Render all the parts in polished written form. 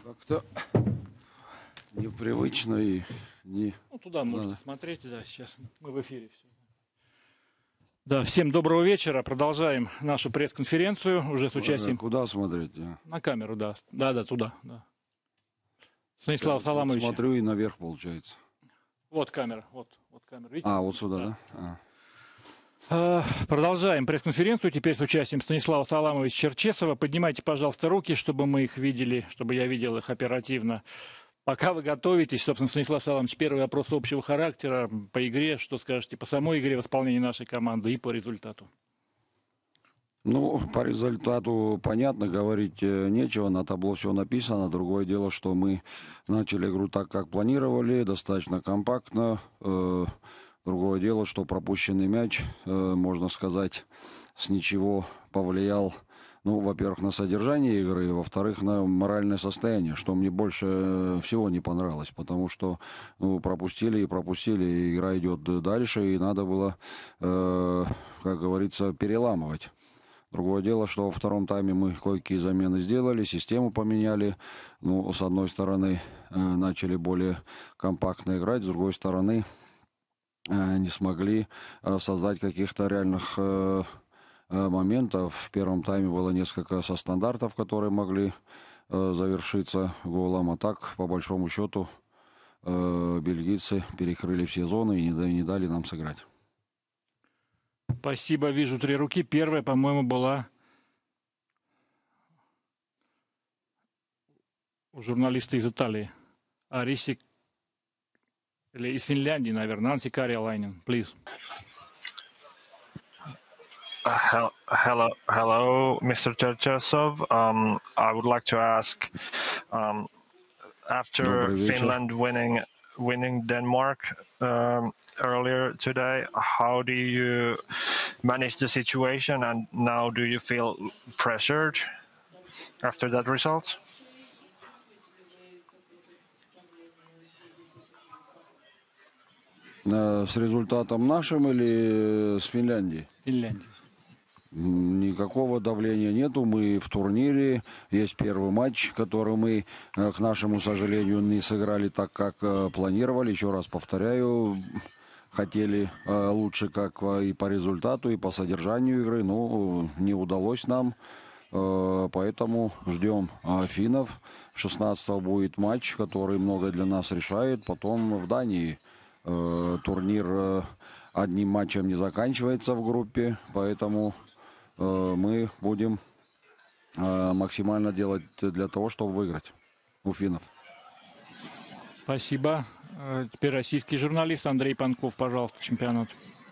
Как-то непривычно и не... Ну, туда можете смотреть, да, сейчас мы в эфире. Все. Да, всем доброго вечера. Продолжаем нашу пресс-конференцию уже с участием... Куда смотреть? На камеру, да. Да, туда, да. Станислав Саламович. Вот смотрю и наверх, получается. Вот камера, вот камера. Видите? Вот сюда, да? Продолжаем пресс-конференцию. Теперь с участием Станислава Саламовича Черчесова. Поднимайте, пожалуйста, руки, чтобы мы их видели, чтобы я видел их оперативно. Пока вы готовитесь, собственно, Станислав Саламович, первый вопрос общего характера по игре. Что скажете по самой игре в исполнении нашей команды и по результату? Ну, по результату понятно, говорить нечего, на табло все написано. Другое дело, что мы начали игру так, как планировали, достаточно компактно. Другое дело, что пропущенный мяч, можно сказать, с ничего повлиял, ну, во-первых, на содержание игры, во-вторых, на моральное состояние, что мне больше всего не понравилось, потому что пропустили, и игра идет дальше, и надо было, как говорится, переламывать. Другое дело, что во втором тайме мы кое-какие замены сделали, систему поменяли. Ну, с одной стороны, начали более компактно играть, с другой стороны, не смогли создать каких-то реальных моментов. В первом тайме было несколько со стандартов, которые могли завершиться голом. А так, по большому счету, бельгийцы перекрыли все зоны и не дали нам сыграть. Спасибо. Вижу 3 руки. Первая, по-моему, была у журналиста из Италии. Ариси или из Финляндии, наверное. Анси Кариалайнен, please. Hello, Mr. Cherchesov. I would like to ask, after Finland winning Denmark earlier today, how do you manage the situation, and now do you feel pressured after that result? С результатом нашим или с Финляндией? Финляндия. Никакого давления нету. Мы в турнире. Есть первый матч, который мы, к нашему сожалению, не сыграли так, как планировали. Еще раз повторяю, хотели лучше как и по результату, и по содержанию игры. Но не удалось нам. Поэтому ждем финнов. 16-го будет матч, который многое для нас решает. Потом в Дании турнир одним матчем не заканчивается в группе. Поэтому мы будем максимально делать для того, чтобы выиграть у финнов. Спасибо. Теперь российский журналист Андрей Панков, пожалуйста, чемпионат.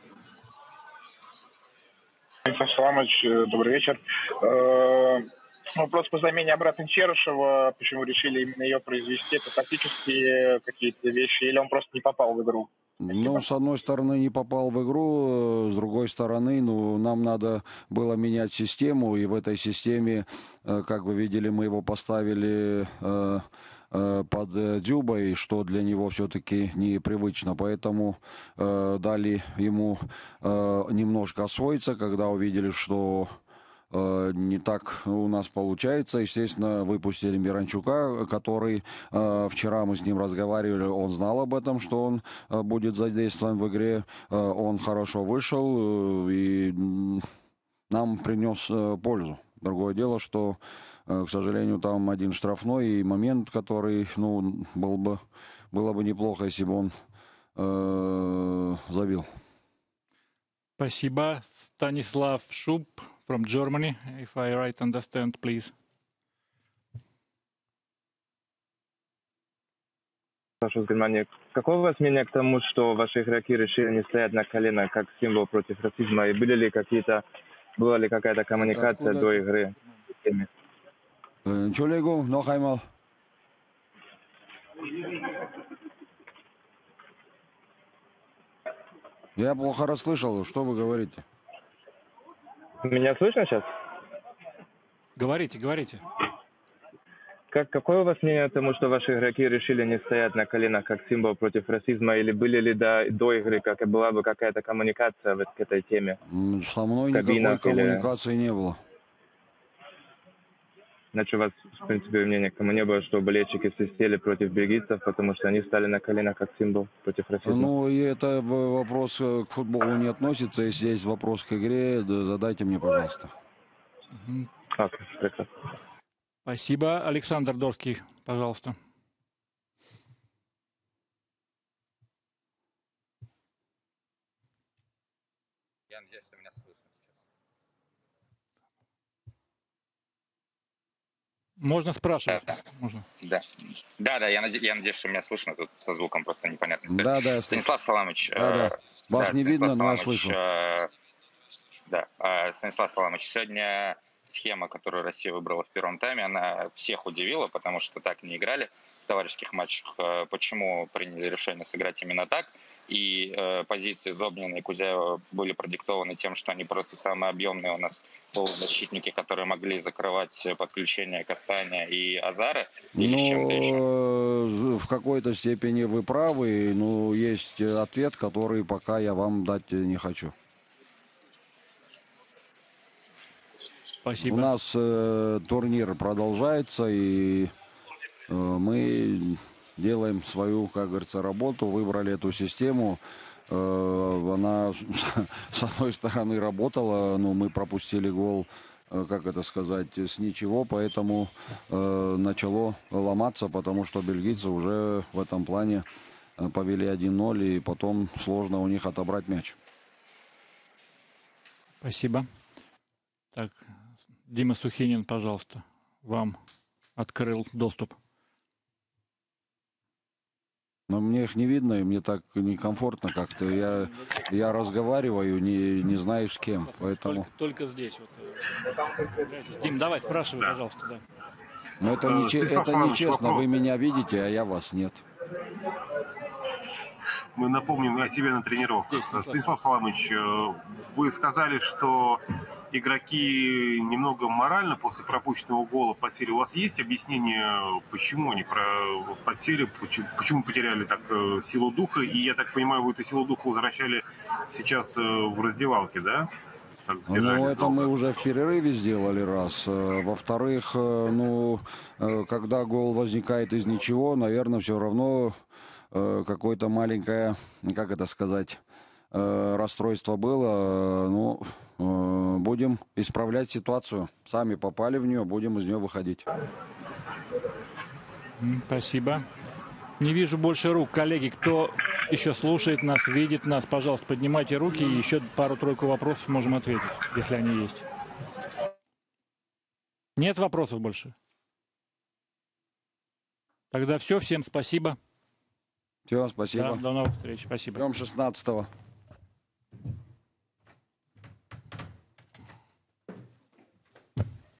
Станислав Саламович, добрый вечер. Вопрос по замене обратно Черышева. Почему решили именно ее произвести? Это тактические какие-то вещи или он просто не попал в игру? Ну, с одной стороны, не попал в игру, с другой стороны, нам надо было менять систему, и в этой системе, как вы видели, мы его поставили под Дзюбой, что для него все-таки непривычно, поэтому дали ему немножко освоиться, когда увидели, что не так у нас получается. Естественно, выпустили Миранчука, который вчера мы с ним разговаривали, он знал об этом, что он будет задействован в игре. Он хорошо вышел и нам принес пользу. Другое дело, что, к сожалению, там один штрафной момент, который, было бы неплохо, если бы он забил. Спасибо. Станислав Шуб from Germany, if I right understand, please. Прошу внимания. Какое у вас мнение к тому, что ваши игроки решили не стоять на коленах как символ против расизма? И была ли какая-то коммуникация до игры? Entschuldigung, noch einmal. Я плохо расслышал, что вы говорите. Меня слышно сейчас? Говорите. Какое у вас мнение к тому, что ваши игроки решили не стоять на коленах как символ против расизма? Или были ли до игры, была бы какая-то коммуникация к этой теме? Со мной никакой коммуникации не было. Иначе у вас, в принципе, мнения к тому не было, что болельщики свистели против бельгийцев, потому что они стали на коленах как символ против расизма? Ну, и это вопрос к футболу не относится. Если есть вопрос к игре, задайте мне, пожалуйста. Окей, прекрасно. Спасибо. Александр Дорский, пожалуйста. Я надеюсь, что меня слышно сейчас. Можно спрашивать. Да. Можно. Да, я надеюсь, что меня слышно. Тут со звуком просто непонятно. Да, я слышу. Станислав Саламович. Вас не видно, но я слышу. Станислав Саламович, сегодня схема, которую Россия выбрала в первом тайме, она всех удивила, потому что так не играли в товарищеских матчах. Почему приняли решение сыграть именно так? И позиции Зобнина и Кузяева были продиктованы тем, что они просто самые объемные у нас полузащитники, которые могли закрывать подключение Кастаня и Азара, или с чем-то еще? В какой-то степени вы правы, но есть ответ, который пока я вам дать не хочу. Спасибо. У нас турнир продолжается, и мы делаем свою, как говорится, работу, выбрали эту систему. Она, с одной стороны, работала, но мы пропустили гол, как это сказать, с ничего, поэтому начало ломаться, потому что бельгийцы уже в этом плане повели 1-0, и потом сложно у них отобрать мяч. Спасибо. Так, Дима Сухинин, пожалуйста, вам открыл доступ. Но мне их не видно, и мне так некомфортно как-то. Я разговариваю, не знаю с кем, поэтому... Только здесь. Вот. Дим, давай, спрашивай, пожалуйста. Да. Но это нечестно, вы меня видите, а я вас нет. Мы напомним о себе на тренировках. Станислав Саламович, вы сказали, что игроки немного морально после пропущенного гола подсели. У вас есть объяснение, почему они подсели, почему потеряли так силу духа? И я так понимаю, вы эту силу духа возвращали сейчас в раздевалке, да? Ну, это мы уже в перерыве сделали раз. Во-вторых, когда гол возникает из ничего, наверное, все равно какое-то маленькое, как это сказать, расстройство было. Будем исправлять ситуацию. Сами попали в нее, будем из нее выходить. Спасибо. Не вижу больше рук. Коллеги, кто еще слушает нас, видит нас, пожалуйста, поднимайте руки, и еще пару-тройку вопросов можем ответить, если они есть. Нет вопросов больше? Тогда все. Всем спасибо. Все, спасибо. Да, до новых встреч. Спасибо. Ждем 16-го.